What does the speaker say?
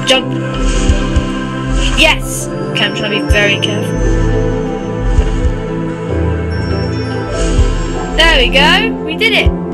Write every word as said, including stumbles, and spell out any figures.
Jump. Yes. Okay, I'm trying to be very careful. There we go. We did it.